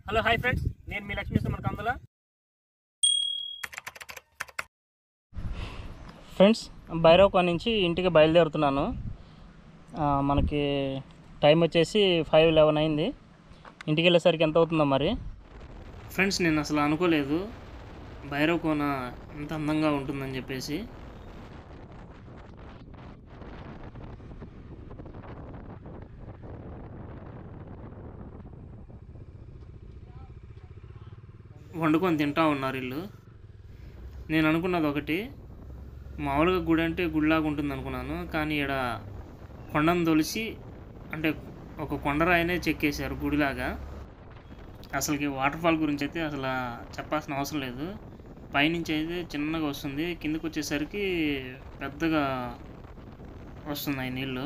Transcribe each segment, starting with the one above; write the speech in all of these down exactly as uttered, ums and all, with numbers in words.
Hello hi friends, నేను మీ Lakshmi Suman Kandula. Friends, Bhairavakona నుంచి ఇంటికి బయలుదేరుతున్నాను. మనకి టైం వచ్చేసి ఫైవ్ లెవెన్ అయింది. ఇంటికి వెళ్ళేసరికి ఎంత అవుతుందో మరి. ఫ్రెండ్స్, నేను అసలు అనుకోలేదు భైరవకోన ఇంత అందంగా ఉంటుందని చెప్పేసి. వండుకొని తింటా ఉన్నారు వీళ్ళు. నేను అనుకున్నది ఒకటి, మామూలుగా గుడి అంటే గుడిలాగా ఉంటుంది అనుకున్నాను. కానీ ఇక్కడ కొండను తొలిసి అంటే ఒక కొండరాయినే చెక్కేశారు గుడిలాగా. అసలుకి వాటర్ ఫాల్ గురించి అయితే అసలు చెప్పాల్సిన అవసరం లేదు. పైనుంచి అయితే చిన్నగా వస్తుంది, కిందకు వచ్చేసరికి పెద్దగా వస్తున్నాయి నీళ్ళు.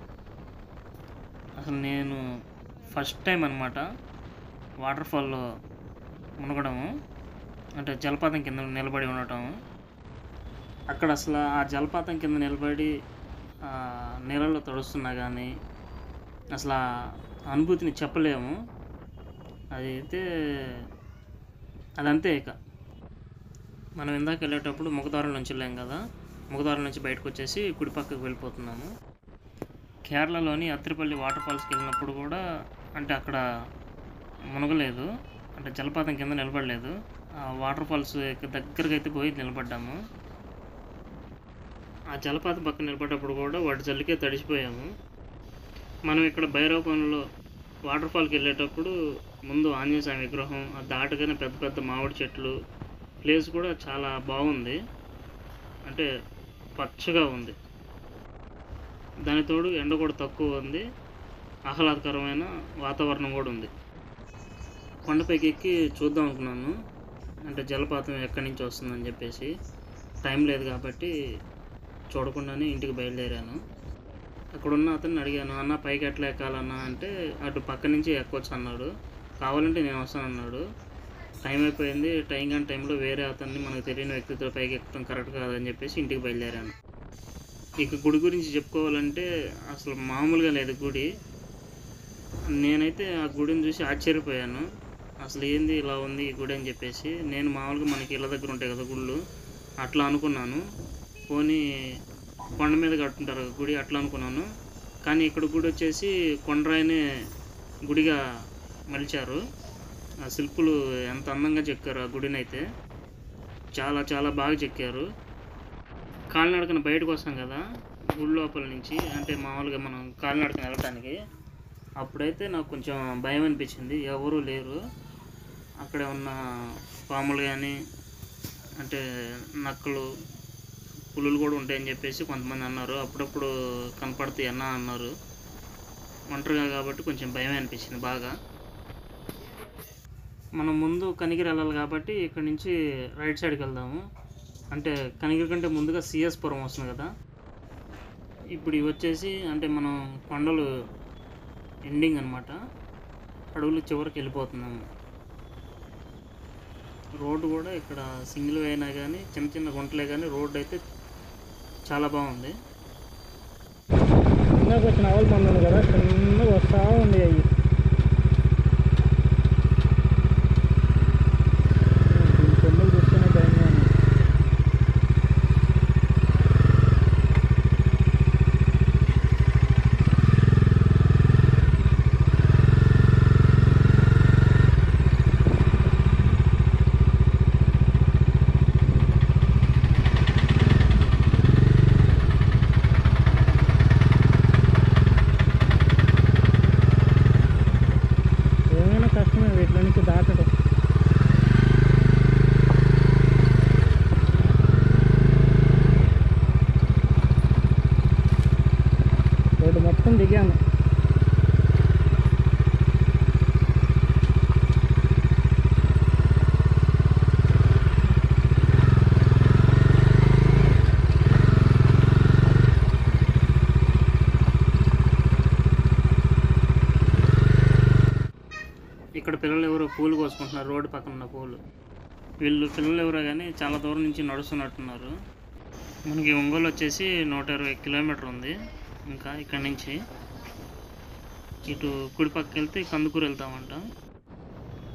అసలు నేను ఫస్ట్ టైం అన్నమాట వాటర్ ఫాల్లో మునగడము, అంటే జలపాతం కింద నిలబడి ఉండటం. అక్కడ అసలు ఆ జలపాతం కింద నిలబడి నీళ్ళలో తడుస్తున్నా కానీ అసలు ఆ అనుభూతిని చెప్పలేము. అది అయితే అదంతే. ఇక మనం ఇందాక వెళ్ళేటప్పుడు ముఖద్వారం నుంచి వెళ్ళాం కదా, ముఖద్వారం నుంచి బయటకు వచ్చేసి కుడి పక్కకు వెళ్ళిపోతున్నాము. కేరళలోని అత్తిపల్లి వాటర్ ఫాల్స్కి వెళ్ళినప్పుడు కూడా అంటే అక్కడ మునగలేదు, అంటే జలపాతం కింద నిలబడలేదు. ఆ వాటర్ ఫాల్స్ దగ్గరికి అయితే పోయి నిలబడ్డాము. ఆ జలపాతం పక్కన నిలబడ్డప్పుడు కూడా వాటి జల్లికే తడిసిపోయాము. మనం ఇక్కడ భైరవకోనలో వాటర్ ఫాల్కి వెళ్ళేటప్పుడు ముందు ఆంజనేయ స్వామి విగ్రహం, ఆ దాటగానే పెద్ద పెద్ద మామిడి చెట్లు, ప్లేస్ కూడా చాలా బాగుంది, అంటే పచ్చగా ఉంది. దాని తోడు ఎండ కూడా తక్కువ ఉంది, ఆహ్లాదకరమైన వాతావరణం కూడా ఉంది. కొండపైకి ఎక్కి చూద్దాం అనుకున్నాను, అంటే జలపాతం ఎక్కడి నుంచి వస్తుందని చెప్పేసి. టైం లేదు కాబట్టి చూడకుండానే ఇంటికి బయలుదేరాను. అక్కడున్న అతన్ని అడిగాను, అన్న పైకి ఎట్లా ఎక్కాలన్నా అంటే అటు పక్క నుంచి ఎక్కొచ్చు అన్నాడు. కావాలంటే నేను వస్తాను అన్నాడు. టైం అయిపోయింది, టైం కాని టైంలో వేరే అతన్ని మనకు తెలియని వ్యక్తితో పైకి ఎక్కడం కరెక్ట్ కాదని చెప్పేసి ఇంటికి బయలుదేరాను. ఇక గుడి గురించి చెప్పుకోవాలంటే అసలు మామూలుగా లేదు గుడి. నేనైతే ఆ గుడిని చూసి ఆశ్చర్యపోయాను. అసలు ఏంది ఇలా ఉంది ఈ గుడి అని చెప్పేసి. నేను మామూలుగా మనకి ఇళ్ళ దగ్గర ఉంటాయి కదా గుళ్ళు, అట్లా అనుకున్నాను. పోనీ కొండ మీద కట్టుంటారు గుడి, అట్లా అనుకున్నాను. కానీ ఇక్కడ గుడి వచ్చేసి కొండరాయినే గుడిగా మలిచారు. ఆ శిల్పులు ఎంత అందంగా చెక్కారు ఆ గుడిని అయితే, చాలా చాలా బాగా చెక్కారు. కాలినడకన బయటకు వస్తాం కదా గుడి లోపల నుంచి, అంటే మామూలుగా మనం కాలినడకన వెళ్ళటానికి, అప్పుడైతే నాకు కొంచెం భయం అనిపించింది. ఎవరూ లేరు అక్కడ. ఉన్న పాములు కానీ అంటే నక్కలు, పులులు కూడా ఉంటాయని చెప్పేసి కొంతమంది అన్నారు. అప్పుడప్పుడు కనపడతాయి అన్న అన్నారు. ఒంటరిగా కాబట్టి కొంచెం భయమే అనిపించింది బాగా. మనం ముందు కనిగిరి వెళ్ళాలి కాబట్టి ఇక్కడ నుంచి రైట్ సైడ్కి వెళ్దాము. అంటే కనిగిరి కంటే ముందుగా సిఎస్ పురం వస్తుంది కదా. ఇప్పుడు ఇవి వచ్చేసి అంటే మనం కొండలు ఎండింగ్ అనమాట, అడవులు చివరికి వెళ్ళిపోతున్నాము. రోడ్డు కూడా ఇక్కడ సింగిల్ వే అయినా కానీ చిన్న చిన్న గుంటలే కానీ రోడ్డు అయితే చాలా బాగుంది. ఇందాక వచ్చిన ఆవులు మంది ఉంది కదా, చిన్నగా వస్తూ ఉంది. అవి కొమ్ములు చూసుకునే టైం కానీ దాటడం. రోడ్డు మొత్తం దిగాను. ఇక్కడ పిల్లలు ఎవరో పూలు కోసుకుంటున్నారు, రోడ్డు పక్కన ఉన్న పూలు. వీళ్ళు పిల్లలు ఎవరో కానీ చాలా దూరం నుంచి నడుస్తున్నట్టున్నారు. మనకి ఒంగోలు వచ్చేసి నూట ఇరవై కిలోమీటర్ ఉంది. ఇంకా ఇక్కడ నుంచి ఇటు కుడి పక్కకి వెళ్తే కందుకూరు వెళ్తామంట.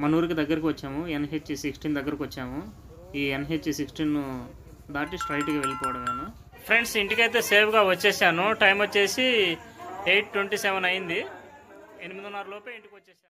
మన ఊరికి దగ్గరికి వచ్చాము. ఎన్హెచ్ సిక్స్టీన్ దగ్గరకు వచ్చాము. ఈ ఎన్హెచ్ సిక్స్టీన్ దాటి స్ట్రైట్గా వెళ్ళిపోవడమేను. ఫ్రెండ్స్, ఇంటికైతే సేఫ్గా వచ్చేసాను. టైం వచ్చేసి ఎయిట్ ట్వంటీ సెవెన్ అయింది. ఎనిమిదిన్నర లోపే ఇంటికి వచ్చేసాను.